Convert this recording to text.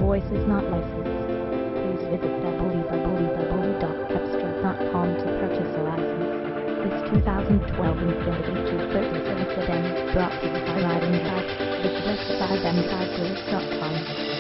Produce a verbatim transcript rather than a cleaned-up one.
voice is not licensed. Please visit w w w dot cepstral dot com to purchase a license. This two thousand twelve Infiniti Q thirty-seven sedan is brought to you by Riding Drive. Visit us at i d m car group dot com.